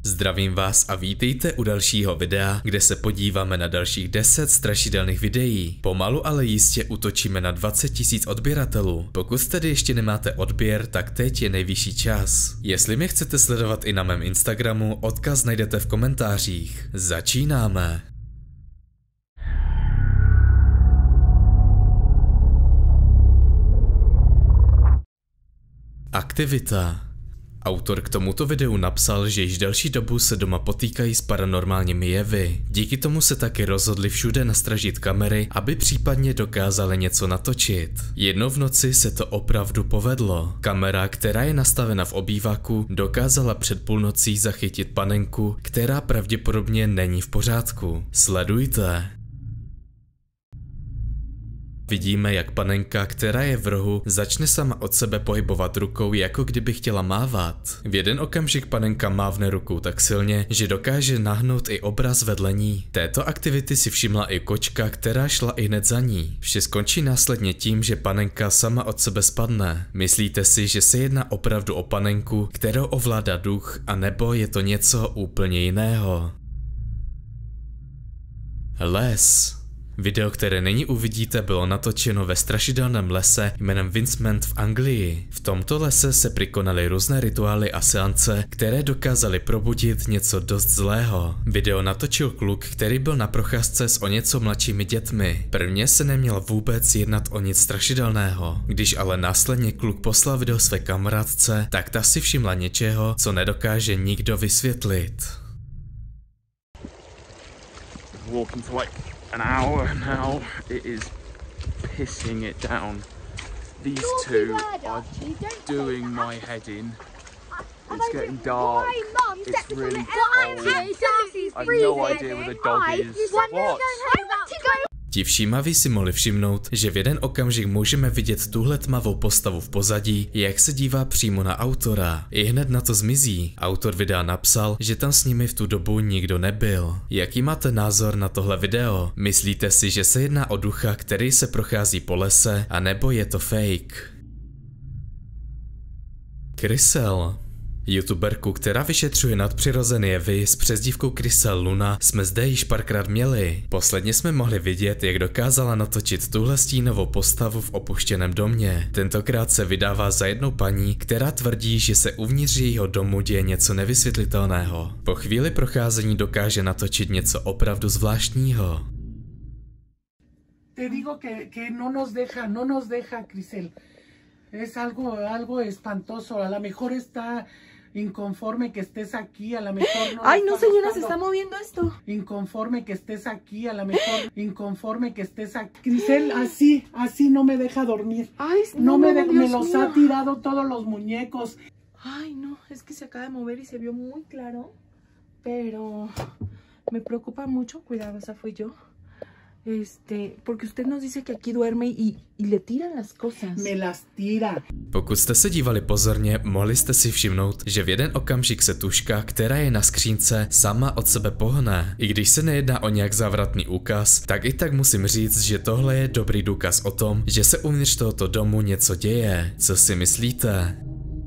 Zdravím vás a vítejte u dalšího videa, kde se podíváme na dalších 10 strašidelných videí. Pomalu ale jistě útočíme na 20 000 odběratelů. Pokud tedy ještě nemáte odběr, tak teď je nejvyšší čas. Jestli mě chcete sledovat i na mém Instagramu, odkaz najdete v komentářích. Začínáme. Aktivita. Autor k tomuto videu napsal, že již delší dobu se doma potýkají s paranormálními jevy. Díky tomu se taky rozhodli všude nastražit kamery, aby případně dokázali něco natočit. Jednou v noci se to opravdu povedlo. Kamera, která je nastavena v obýváku, dokázala před půlnocí zachytit panenku, která pravděpodobně není v pořádku. Sledujte. Vidíme, jak panenka, která je v rohu, začne sama od sebe pohybovat rukou, jako kdyby chtěla mávat. V jeden okamžik panenka mávne rukou tak silně, že dokáže nahnout i obraz vedle ní. Této aktivity si všimla i kočka, která šla i hned za ní. Vše skončí následně tím, že panenka sama od sebe spadne. Myslíte si, že se jedná opravdu o panenku, kterou ovládá duch, anebo je to něco úplně jiného? Les. Video, které nyní uvidíte, bylo natočeno ve strašidelném lese jménem Vincent v Anglii. V tomto lese se přikonaly různé rituály a seance, které dokázaly probudit něco dost zlého. Video natočil kluk, který byl na procházce s o něco mladšími dětmi. Prvně se neměl vůbec jednat o nic strašidelného. Když ale následně kluk poslal video své kamarádce, tak ta si všimla něčeho, co nedokáže nikdo vysvětlit. An hour now, it is pissing it down. These two are doing my head in. It's getting dark, it's really cold. I have no idea where the dog is. What? Ti všímaví si mohli všimnout, že v jeden okamžik můžeme vidět tuhle tmavou postavu v pozadí, jak se dívá přímo na autora. I hned na to zmizí. Autor videa napsal, že tam s nimi v tu dobu nikdo nebyl. Jaký máte názor na tohle video? Myslíte si, že se jedná o ducha, který se prochází po lese, anebo je to fake? Krysel. YouTuberku, která vyšetřuje nadpřirozené jevy s přezdívkou Krysel Luna, jsme zde již párkrát měli. Posledně jsme mohli vidět, jak dokázala natočit tuhle stínovou postavu v opuštěném domě. Tentokrát se vydává za jednou paní, která tvrdí, že se uvnitř jejího domu děje něco nevysvětlitelného. Po chvíli procházení dokáže natočit něco opravdu zvláštního. Te digo que no nos deja, Krysel. Es algo espantoso. A lo mejor está inconforme que estés aquí, a lo mejor no. Ay, no, señora, se está moviendo esto. Inconforme que estés aquí, a lo mejor inconforme que estés aquí. Krysel, así no me deja dormir. Ay, me los ha tirado todos los muñecos. Ay, no, es que se acaba de mover y se vio muy claro, pero me preocupa mucho. Cuidado, esa fui yo. Porque usted nos dice que aquí duerme y le tiran las cosas. Me las tira. Pokud jste se dívali pozorně, mohli jste si všimnout, že v jeden okamžik se tužka, která je na skřínce, sama od sebe pohne. I když se nejedná o nějak závratný úkaz, tak i tak musím říct, že tohle je dobrý důkaz o tom, že se uvnitř tohoto domu něco děje. Co si myslíte?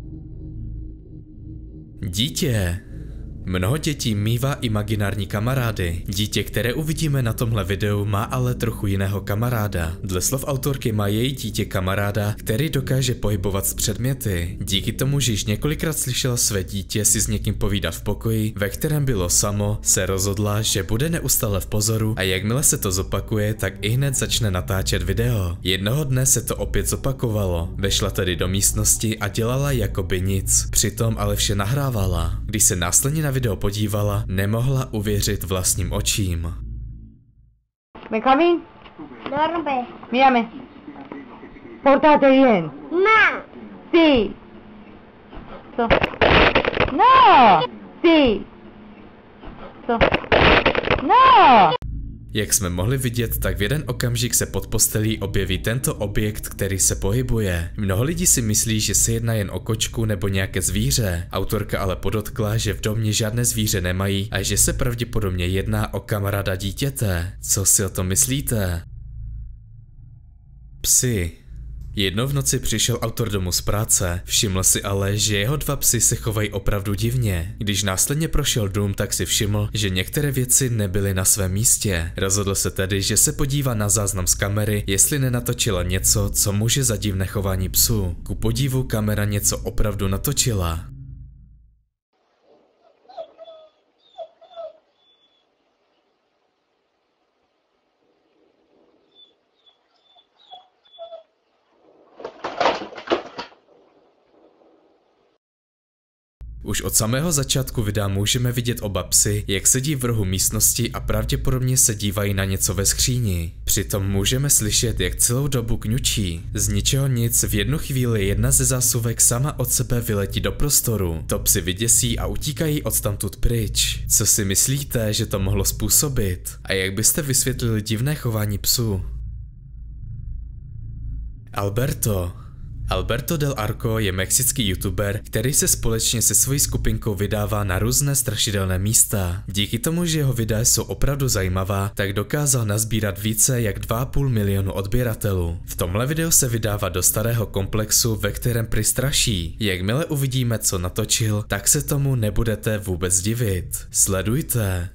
Dítě. Mnoho dětí mívá imaginární kamarády. Dítě, které uvidíme na tomhle videu, má ale trochu jiného kamaráda. Dle slov autorky má její dítě kamaráda, který dokáže pohybovat s předměty. Díky tomu, že již několikrát slyšela své dítě si s někým povídat v pokoji, ve kterém bylo samo, se rozhodla, že bude neustále v pozoru a jakmile se to zopakuje, tak ihned začne natáčet video. Jednoho dne se to opět zopakovalo. Vešla tedy do místnosti a dělala jakoby nic. Přitom ale vše nahrávala. Když se následně na video podívala, nemohla uvěřit vlastním očím. Benjamín, no rompe. Mírame. Pórtate bien. No. Sí. No. Sí. No. Jak jsme mohli vidět, tak v jeden okamžik se pod postelí objeví tento objekt, který se pohybuje. Mnoho lidí si myslí, že se jedná jen o kočku nebo nějaké zvíře. Autorka ale podotkla, že v domě žádné zvíře nemají a že se pravděpodobně jedná o kamaráda dítěte. Co si o tom myslíte? Psy. Jednou v noci přišel autor domů z práce, všiml si ale, že jeho 2 psy se chovají opravdu divně. Když následně prošel dům, tak si všiml, že některé věci nebyly na svém místě. Rozhodl se tedy, že se podívá na záznam z kamery, jestli nenatočila něco, co může za divné chování psů. Ku podivu kamera něco opravdu natočila. Už od samého začátku videa můžeme vidět oba psy, jak sedí v rohu místnosti a pravděpodobně se dívají na něco ve skříni. Přitom můžeme slyšet, jak celou dobu kňučí. Z ničeho nic v jednu chvíli jedna ze zásuvek sama od sebe vyletí do prostoru. To psy vyděsí a utíkají odtamtud pryč. Co si myslíte, že to mohlo způsobit? A jak byste vysvětlili divné chování psů? Alberto del Arco je mexický youtuber, který se společně se svojí skupinkou vydává na různé strašidelné místa. Díky tomu, že jeho videa jsou opravdu zajímavá, tak dokázal nazbírat více jak 2,5 milionu odběratelů. V tomhle videu se vydává do starého komplexu, ve kterém pristraší. Jakmile uvidíme, co natočil, tak se tomu nebudete vůbec divit. Sledujte.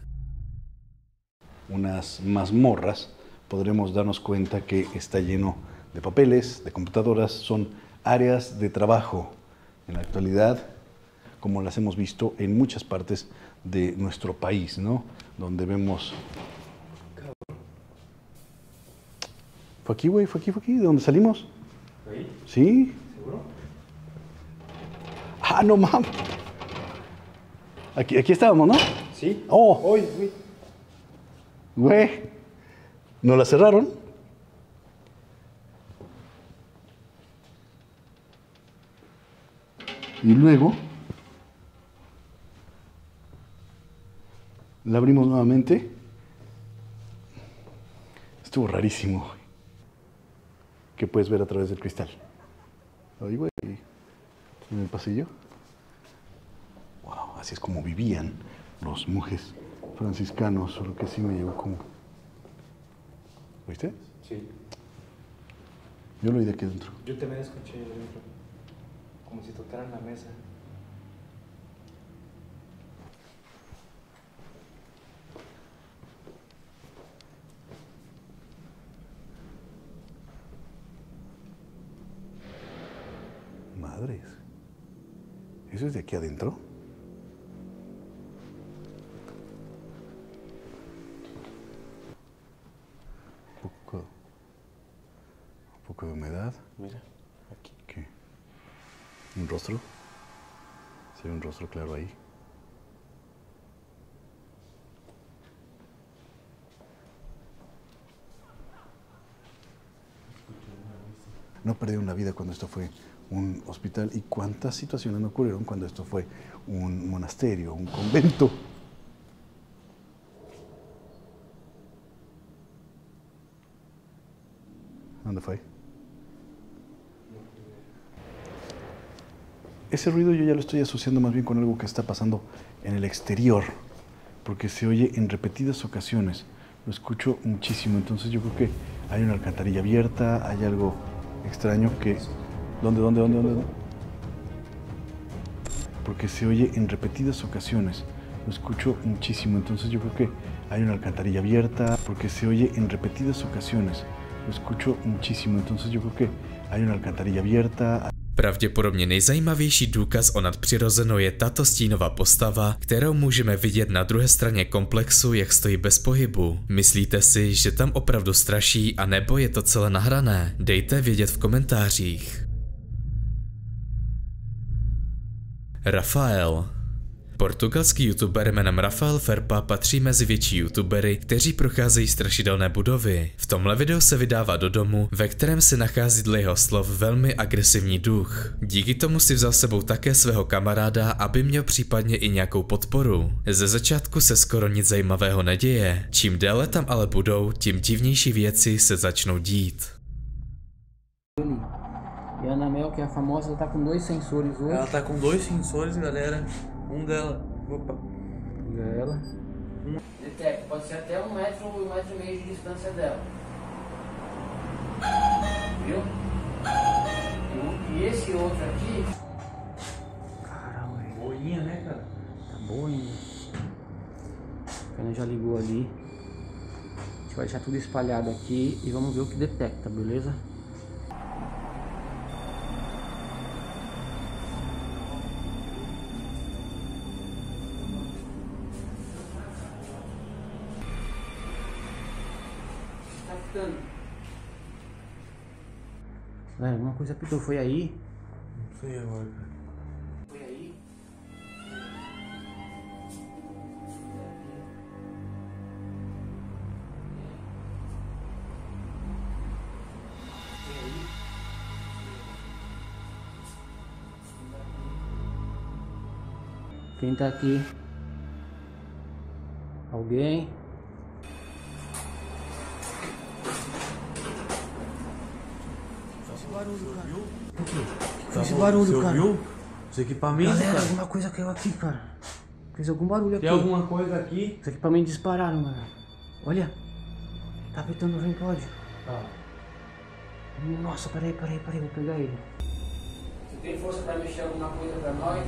Unas mazmorras, podremos darnos cuenta que está lleno de papeles, de computadoras, son áreas de trabajo en la actualidad, como las hemos visto en muchas partes de nuestro país, ¿no? Donde vemos... ¿Fue aquí, güey? ¿Fue aquí? ¿De dónde salimos? ¿Ahí? ¿Sí? ¿Seguro? Ah, no mames. Aquí estábamos, ¿no? Sí. Oh. Uy. Güey. ¿No la cerraron? Y luego la abrimos nuevamente. Estuvo rarísimo. ¿Qué puedes ver a través del cristal? Ahí, güey. En el pasillo. Wow, así es como vivían los monjes franciscanos, solo que sí me llegó como... ¿Oíste? Sí. Yo lo oí de aquí adentro. Yo también escuché dentro, como si tocaran la mesa. Madres. ¿Eso es de aquí adentro? Un poco de humedad. Mira, aquí. ¿Qué? ¿Un rostro? Se ve un rostro claro ahí. No perdieron la vida cuando esto fue un hospital. ¿Y cuántas situaciones no ocurrieron cuando esto fue un monasterio, un convento? ¿Dónde fue? Ese ruido yo ya lo estoy asociando más bien con algo que está pasando en el exterior, porque se oye en repetidas ocasiones. Lo escucho muchísimo, entonces yo creo que hay una alcantarilla abierta, hay algo extraño que... ¿Dónde? Porque se oye en repetidas ocasiones. Lo escucho muchísimo, entonces yo creo que hay una alcantarilla abierta, porque se oye en repetidas ocasiones. Lo escucho muchísimo, entonces yo creo que hay una alcantarilla abierta. Pravděpodobně nejzajímavější důkaz o nadpřirozenou je tato stínová postava, kterou můžeme vidět na druhé straně komplexu, jak stojí bez pohybu. Myslíte si, že tam opravdu straší, anebo je to celé nahrané? Dejte vědět v komentářích. Rafael. Portugalský youtuber jménem Rafael Ferpa patří mezi větší youtubery, kteří procházejí strašidelné budovy. V tomhle videu se vydává do domu, ve kterém se nachází dle jeho slov velmi agresivní duch. Díky tomu si vzal sebou také svého kamaráda, aby měl případně i nějakou podporu. Ze začátku se skoro nic zajímavého neděje. Čím déle tam ale budou, tím divnější věci se začnou dít. E a Ana Mel, que é a famosa, ela tá com 2 sensores hoje. Ela tá com 2 sensores, galera. Um dela. Opa. Dela. Detecta, pode ser até 1 metro ou 1,5 metro de distância dela. Viu? E esse outro aqui... Caramba, boinha, né, cara? Tá boa ainda. A câmera já ligou ali. A gente vai deixar tudo espalhado aqui e vamos ver o que detecta, beleza? Tá ficando. Alguma coisa apitou, foi aí? Não sei agora, cara. Foi aí? Quem tá aqui? Alguém? Barulho, cara. O quê? O que foi esse barulho, cara? Você ouviu? Os equipamentos, Galera, cara. alguma coisa caiu aqui, cara. Fez algum barulho aqui. Tem alguma coisa aqui? Os equipamentos dispararam, mano. Olha. Tá apertando o REM pod. Tá. Nossa, peraí, vou pegar ele. Você tem força pra mexer alguma coisa pra nós?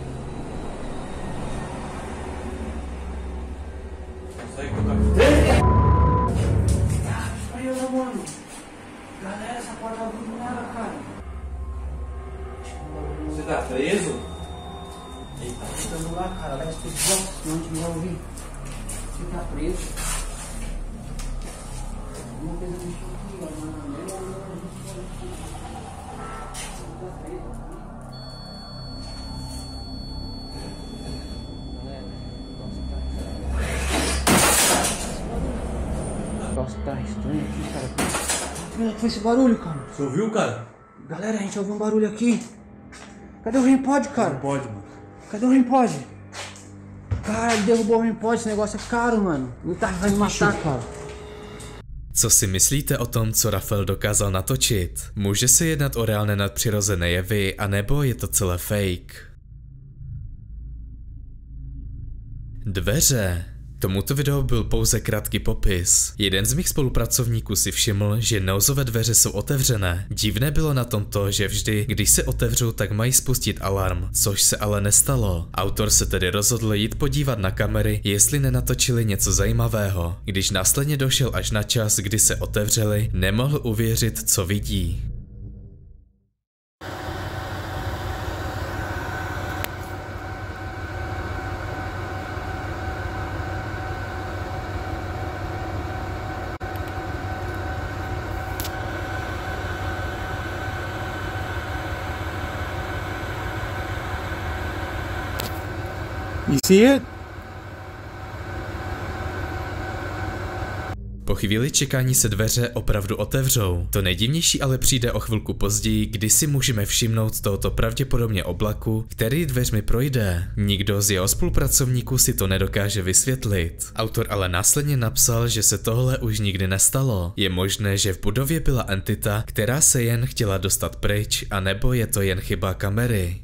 Consegue tocar? Olha, mano. Galera, essa porta abriu do nada, cara. Você tá preso? Tá tentando lá, cara. Leva esse bloco, senão a gente não vai ouvir. Você tá preso. Alguma coisa mexeu aqui, ó, mano. Nossa, tá estranho aqui, cara. Que foi esse barulho, cara? Você ouviu, cara? Galera, a gente ouviu um barulho aqui. Cadê o REM pod, cara? Não pode, mano. Cadê o REM pod? Cara, ele derrubou o REM pod, esse negócio é caro, mano. Ele tá vai me matar, cara. Co si myslíte o tom, co Rafael dokázal natočit? Může se jednat o reálné nadpřirozené jevy, anebo je to celé fake? Dveře. Tomuto videu byl pouze krátký popis. Jeden z mých spolupracovníků si všiml, že nouzové dveře jsou otevřené. Divné bylo na tom to, že vždy, když se otevřou, tak mají spustit alarm, což se ale nestalo. Autor se tedy rozhodl jít podívat na kamery, jestli nenatočili něco zajímavého. Když následně došel až na čas, kdy se otevřely, nemohl uvěřit, co vidí. You see it? Po chvíli čekání se dveře opravdu otevřou. To nejdivnější ale přijde o chvilku později, kdy si můžeme všimnout tohoto pravděpodobně oblaku, který dveřmi projde. Nikdo z jeho spolupracovníků si to nedokáže vysvětlit. Autor ale následně napsal, že se tohle už nikdy nestalo. Je možné, že v budově byla entita, která se jen chtěla dostat pryč, anebo je to jen chyba kamery.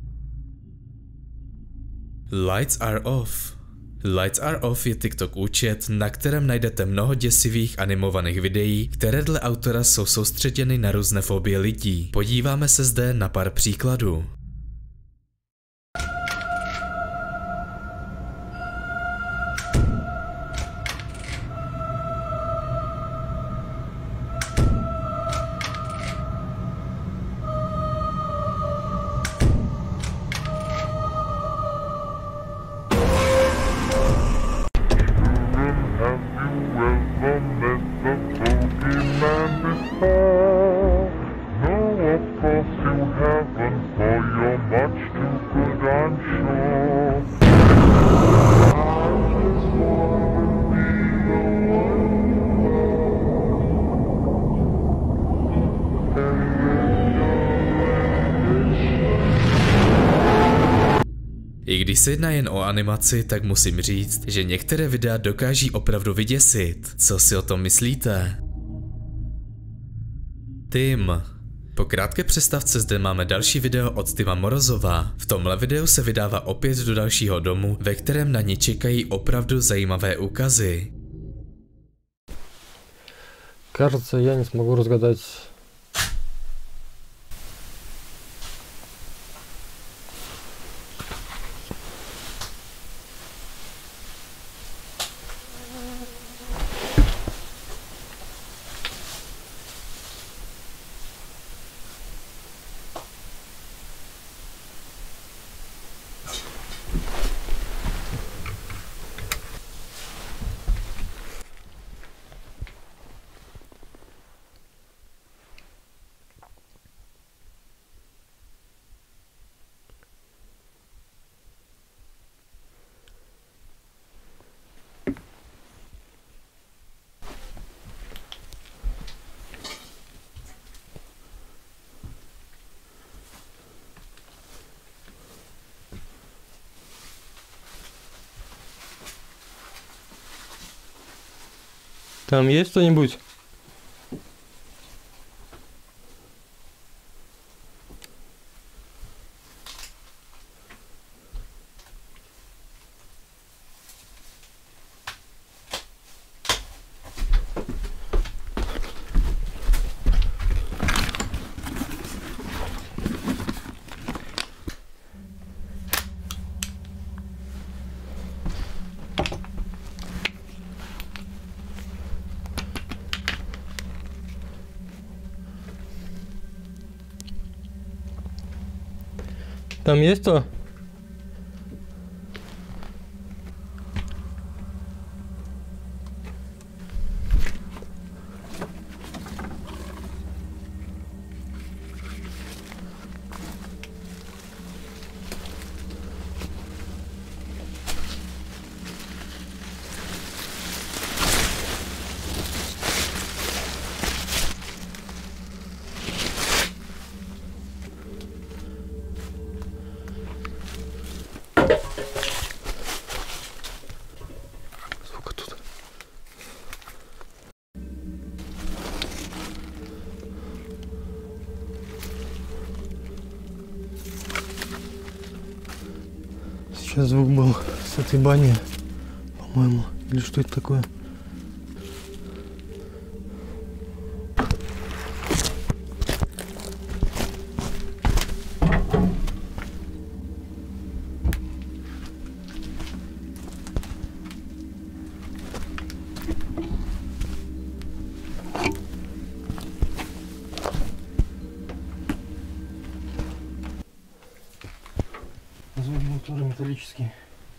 Lights are off. Lights are off je TikTok účet, na kterém najdete mnoho děsivých animovaných videí, které dle autora jsou soustředěny na různé fobie lidí. Podíváme se zde na pár příkladů. I když se jedná jen o animaci, tak musím říct, že některé videa dokáží opravdu vyděsit. Co si o tom myslíte? Tim. Po krátké přestávce zde máme další video od Tima Morozova. V tomhle videu se vydává opět do dalšího domu, ve kterém na ní čekají opravdu zajímavé úkazy. Кажется, я не смогу разгадать Там есть кто-нибудь? Там есть кто? Сейчас звук был с этой бани, по-моему. Или что это такое? Звук был тоже металлический.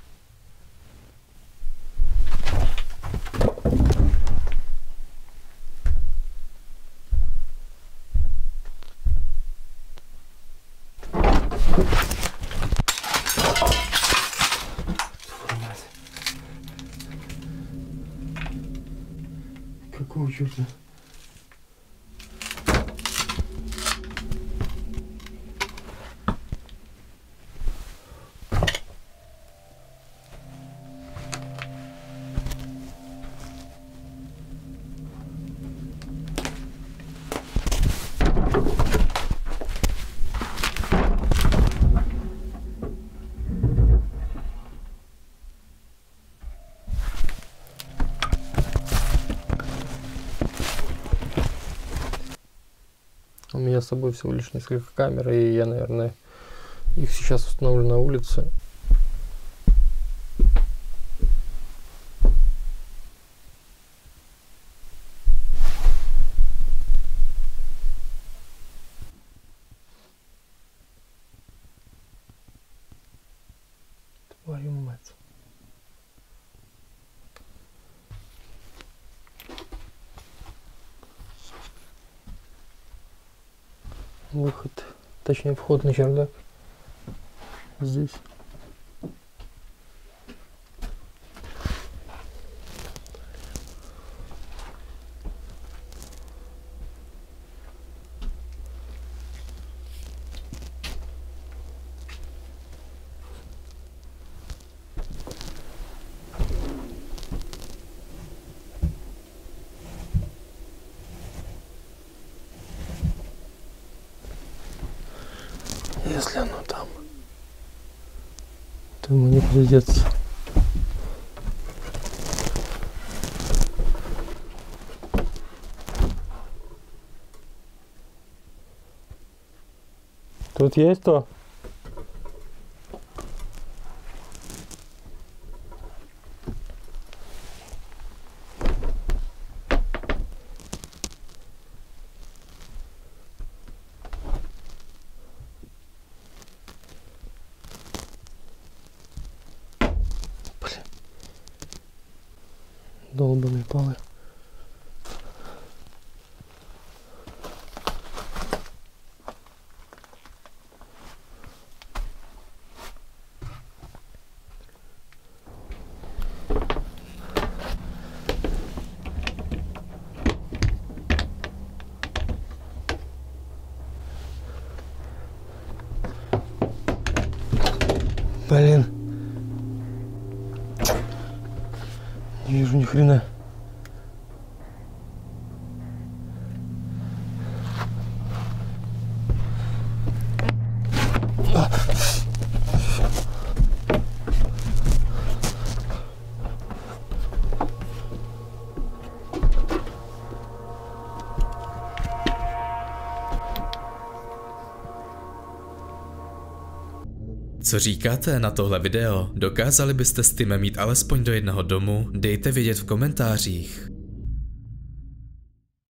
Какого черта? У меня с собой всего лишь несколько камер, и я, наверное, их сейчас установлю на улице. Твою мать. Выход, точнее вход на чердак здесь. Если оно там, то ему не придется. Тут есть то? Долбаные полы. Блин. Не вижу ни хрена. Co říkáte na tohle video? Dokázali byste s Timem jít alespoň do jednoho domu? Dejte vědět v komentářích.